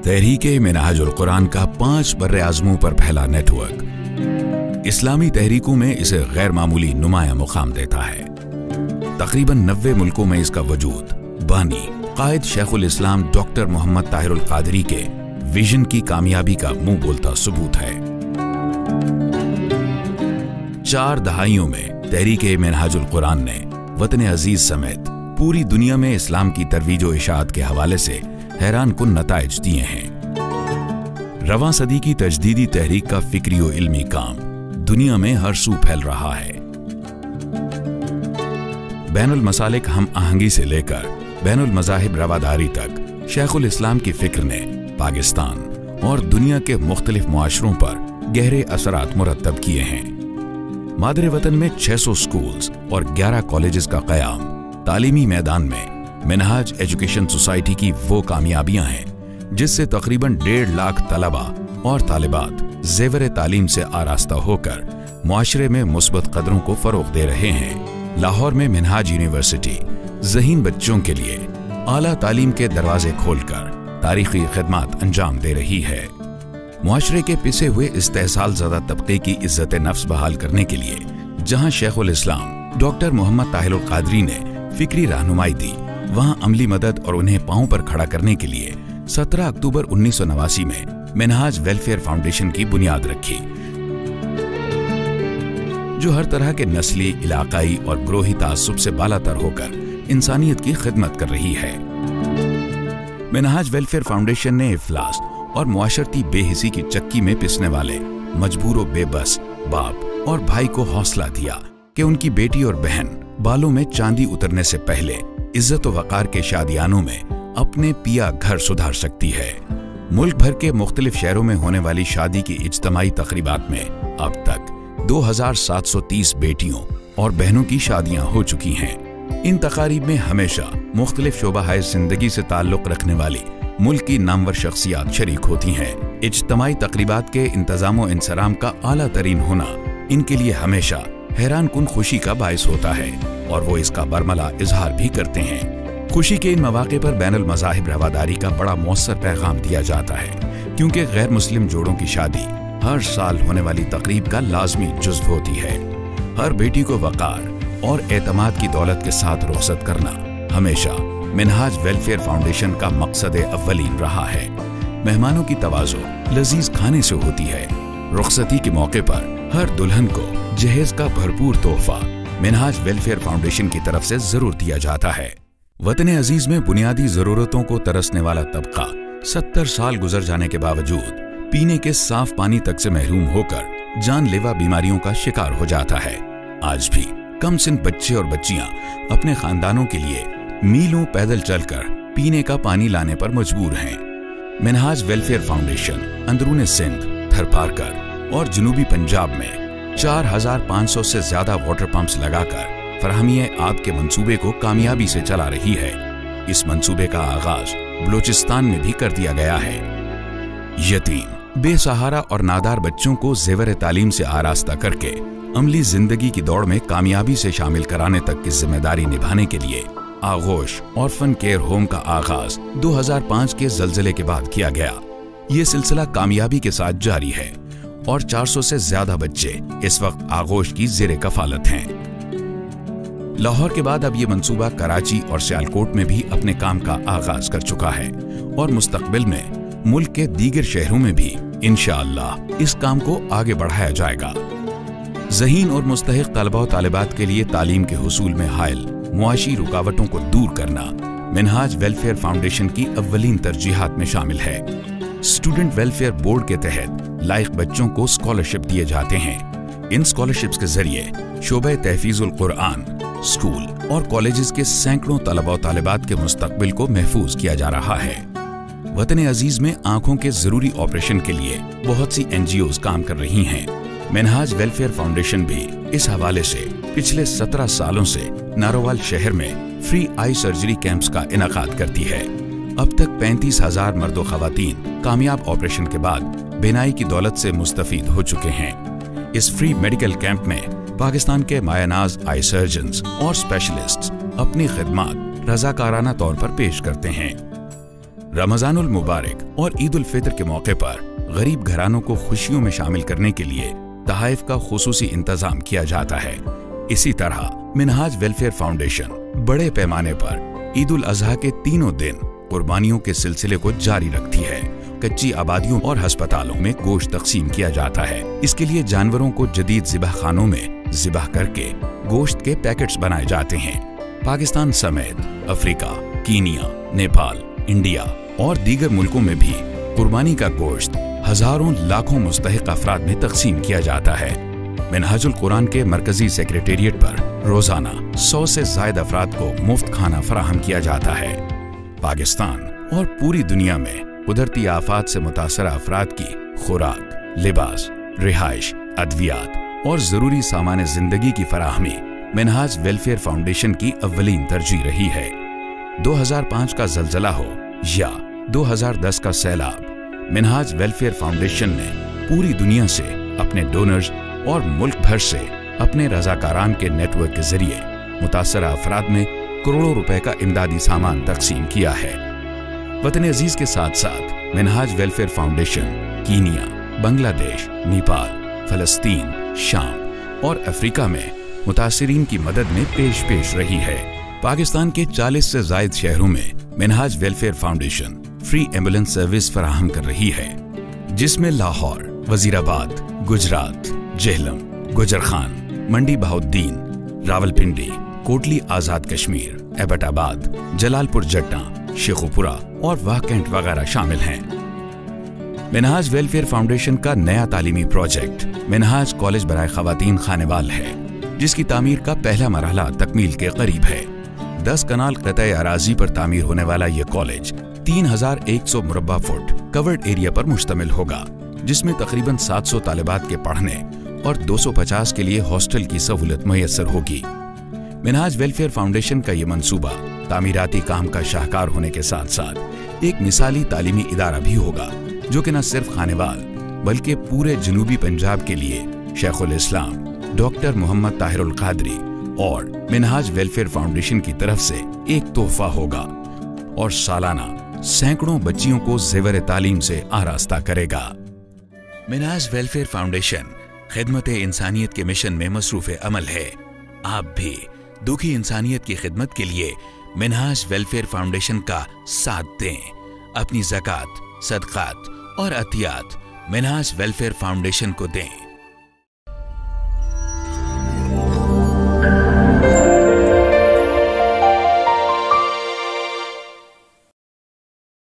तहरीके मिनहाजुल कुरान का 5 बर्रे-आज़मों पर फैला नेटवर्क इस्लामी तहरीकों में इसे गैर मामूली नुमाया मुकाम देता है। तकरीबन 90 मुल्कों में इसका वजूद बानी कायद शेखुल इस्लाम डॉक्टर मोहम्मद ताहिरुल कादरी के विजन की कामयाबी का मुंह बोलता सबूत है। 4 दहाइयों में तहरीके मिनहाजुल कुरान ने वतन अजीज समेत पूरी दुनिया में इस्लाम की तरवीज व इशाअत के हवाले से हैरान कुन नताइज दिए हैं। रवां सदी की तजदीदी तहरीक का फिक्री व इल्मी काम दुनिया में हर सू फैल रहा है। बैनुल मसालिक हम आहंगी से लेकर बैनुल मज़ाहिब रवादारी तक शेखुल इस्लाम की फिक्र ने पाकिस्तान और दुनिया के मुख्तलिफ मुआशरों पर गहरे असरात मुरत्तब किए हैं। मादरे वतन में 600 स्कूल्स और 11 कॉलेजेस का क़याम तालीमी मैदान में मिनहाज एजुकेशन सोसाइटी की वो कामयाबियां हैं जिससे तकरीबन 1.5 लाख तलबा और तालिबात ज़ेवर तालीम से आरास्ता होकर मुआशरे में मुस्बत कदरों को फरोग दे रहे हैं। लाहौर में मिनहाज यूनिवर्सिटी ज़हीन बच्चों के लिए आला तालीम के दरवाजे खोलकर तारीखी खिदमत अंजाम दे रही है। मुआशरे के पिसे हुए इस्तेहसाल ज़दा तबके की इज्जत नफ्स बहाल करने के लिए जहाँ शेखुल इस्लाम डॉक्टर मोहम्मद ताहिरुल कादरी ने फिक्री रहनुमाई दी, वहां अमली मदद और उन्हें पांव पर खड़ा करने के लिए 17 अक्टूबर 1989 में मिनहाज वेलफेयर फाउंडेशन की बुनियाद रखी, जो हर तरह के नस्ली, इलाकाई और ग्रोही तासुब से बालातर होकर इंसानियत की खिदमत कर रही है। मिनहाज वेलफेयर फाउंडेशन ने इफलास और मुआशरती बेहिसी की चक्की में पिसने वाले मजबूर व बेबस बाप और भाई को हौसला दिया कि उनकी बेटी और बहन बालों में चांदी उतरने से पहले इज्जत व वकार के शादियानों में अपने पिया घर सुधार सकती है। मुल्क भर के मुख्तलिफ शहरों में होने वाली शादी की इज्तमाई तकरीबात में अब तक 2730 बेटियों और बहनों की शादियां हो चुकी हैं। इन तकारीब में हमेशा मुख्तलिफ शोबाहाए जिंदगी से ताल्लुक रखने वाली मुल्क की नामवर शख्सियात शरीक होती हैं। इज्तमाई तकरीबात के इंतजाम व इंसराम का आला तरीन होना इनके लिए हमेशा हैरान कुन खुशी का बायस होता है और वो इसका बरमला इजहार भी करते हैं। खुशी के इन मौके पर बैनुल मज़ाहिब रवादारी का बड़ा मौसर पैगाम दिया जाता है, क्योंकि गैर मुस्लिम जोड़ों की शादी हर साल होने वाली तकरीब का लाजमी जुज़्व होती है। हर बेटी को वकार और एतमाद की दौलत के साथ रुखसत करना हमेशा मिनहाज वेलफेयर फाउंडेशन का मकसद अव्वलीन रहा है। मेहमानों की तवाज़ो लजीज खाने से होती है। रुखसती के मौके पर हर दुल्हन को जहेज का भरपूर तोहफा मिनहाज वेलफेयर फाउंडेशन की तरफ से जरूर दिया जाता है। वतन अजीज में बुनियादी जरूरतों को तरसने वाला तबका 70 साल गुजर जाने के बावजूद पीने के साफ पानी तक से महरूम होकर जानलेवा बीमारियों का शिकार हो जाता है। आज भी कम सिन बच्चे और बच्चियां अपने खानदानों के लिए मीलों पैदल चलकर पीने का पानी लाने पर मजबूर हैं। मिनहाज वेलफेयर फाउंडेशन अंदरून सिंध, थरपारकर और जनूबी पंजाब में 4500 से ज्यादा वाटर पंप्स लगाकर फराहमी आब के मंसूबे को कामयाबी से चला रही है। इस मंसूबे का आगाज बलूचिस्तान में भी कर दिया गया है। यतीम, बेसहारा और नादार बच्चों को ज़ेवर तालीम से आरास्ता करके अमली जिंदगी की दौड़ में कामयाबी से शामिल कराने तक की जिम्मेदारी निभाने के लिए आगोश ऑर्फन केयर होम का आगाज 2005 के ज़लज़ले के बाद किया गया। ये सिलसिला कामयाबी के साथ जारी है और 400 से ज्यादा बच्चे इस वक्त आगोश की ज़ेरे कफालत हैं। लाहौर के बाद अब ये मंसूबा कराची और सियालकोट में भी अपने काम का आगाज कर चुका है और मुस्तकबिल में मुल्क के दीगर शहरों में भी इंशाअल्लाह इस काम को आगे बढ़ाया जाएगा। ज़हीन और मुस्तहिक तलबा और तालिबात के लिए तालीम के हुसूल में हायल मुआशी रुकावटों को दूर करना मिनहाज वेलफेयर फाउंडेशन की अव्वलीन तरजीहात में शामिल है। स्टूडेंट वेलफेयर बोर्ड के तहत लायक बच्चों को स्कॉलरशिप दिए जाते हैं। इन स्कॉलरशिप्स के जरिए शोबे तहफीजुल कुरान, स्कूल और कॉलेजेस के सैकड़ों तलबा और तालिबात के मुस्तकबिल को महफूज किया जा रहा है। वतन अजीज में आंखों के जरूरी ऑपरेशन के लिए बहुत सी NGOs काम कर रही हैं। मिनहाज वेलफेयर फाउंडेशन भी इस हवाले से पिछले 17 सालों से नारोवाल शहर में फ्री आई सर्जरी कैंप्स का इनाकाद करती है। अब तक 35,000 मर्द व खवातीन कामयाब ऑपरेशन के बाद बिनाई की दौलत से मुस्तफीद हो चुके हैं। इस फ्री मेडिकल कैंप में पाकिस्तान के मायानाज आई सर्जन्स और स्पेशलिस्ट्स अपनी खिदमत रजाकाराना तौर पर पेश करते हैं। रमजानुल मुबारक और ईद उल फितर के मौके पर गरीब घरानों को खुशियों में शामिल करने के लिए तहाइफ का खुसूसी इंतजाम किया जाता है। इसी तरह मिनहाज वेलफेयर फाउंडेशन बड़े पैमाने पर ईद उल अजहा के तीनों दिन कुर्बानियों के सिलसिले को जारी रखती है। कच्ची आबादियों और अस्पतालों में गोश्त तकसीम किया जाता है। इसके लिए जानवरों को जदीद ज़िबह खानों में ज़िबह करके गोश्त के पैकेट्स बनाए जाते हैं। पाकिस्तान समेत अफ्रीका, कीनिया, नेपाल, इंडिया और दीगर मुल्कों में भी कुर्बानी का गोश्त हजारों लाखों मुस्तहिक अफराद में तकसीम किया जाता है। मिनहाजुल कुरान के मरकजी सेक्रेटेरिएट पर रोजाना 100 से ज्यादा अफराद को मुफ्त खाना फराहम किया जाता है। पाकिस्तान और पूरी दुनिया में कुदरती आफात से मुतासर अफराद की खुराक, लिबास, रिहाइश, अद्वियात और जरूरी सामान जिंदगी की फराहमी मिनहाज वेलफेयर फाउंडेशन की अव्वलीन तरजीह रही है। 2005 का ज़लज़ला हो या 2010 का सैलाब, मिनहाज वेलफेयर फाउंडेशन ने पूरी दुनिया से अपने डोनर्स और मुल्क भर से अपने रजाकारान के नेटवर्क के जरिए मुतासरा अफराद में करोड़ों रुपए का इमदादी सामान तकसीम किया है। वतन अजीज के साथ साथ Minhaj welfare foundation Kenya, Bangladesh, Nepal, फलस्तीन, शाम और अफ्रीका में मुतासिरीन की मदद में पेश रही है। पाकिस्तान के 40 से जायद शहरों में Minhaj welfare foundation free ambulance service फराहम कर रही है, जिसमें लाहौर, वजीराबाद, गुजरात, जेहलम, गुजरखान, मंडी बहाउद्दीन, रावलपिंडी, कोटली आजाद कश्मीर, एबटाबाद, जलालपुर जट्टा, शेखुपुरा और वाहकैंट वगैरह शामिल हैं। मिनहाज वेलफेयर फाउंडेशन का नया तालीमी प्रोजेक्ट मिनहाज कॉलेज बराए खवातीन खानेवाल है, जिसकी तामीर का पहला मरहला तकमील के करीब है। 10 कनाल क़तई अराजी पर तामीर होने वाला ये कॉलेज 3100 मुरब्बा फुट कवर्ड एरिया पर मुश्तमिल होगा, जिसमें तकरीबन 700 तालिबात के पढ़ने और 250 के लिए हॉस्टल की सहूलत मुयस्सर होगी। मिनहाज वेलफेयर फाउंडेशन का ये मंसूबा तामीराती काम का शाहकार होने के साथ साथ एक मिसाली तालीमी इदारा भी होगा, जो कि न सिर्फ खानेवाल बल्कि पूरे जनूबी पंजाब के लिए शेखुल इस्लाम डॉक्टर मोहम्मद ताहिरुल कादरी और मिनहाज वेलफेयर फाउंडेशन की तरफ से एक तोहफा होगा और सालाना सैकड़ों बच्चियों को ज़ेवर तालीम से आरास्ता करेगा। मिनहाज वेलफेयर फाउंडेशन खिदमत इंसानियत के मिशन में मसरूफ़ अमल है। आप भी दुखी इंसानियत की खिदमत के लिए मिनहाज वेलफेयर फाउंडेशन का साथ दें। अपनी ज़कात, सदक़ात और अतियात मिनहाज वेलफेयर फाउंडेशन को दें।